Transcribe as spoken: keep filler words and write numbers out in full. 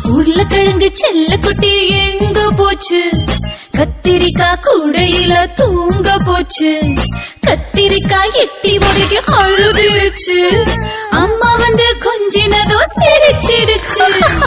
உருளைக்கிழங்கு செல்ல குட்டி எங்க போச்சு? கத்திரிக்காய் கூடையில தூங்க போச்சு. கத்திரிக்காய் எட்டி உடைக்க அழுதுருச்சு. அம்மா வந்து கொஞ்சினதோ சிரிச்சிடுச்சு.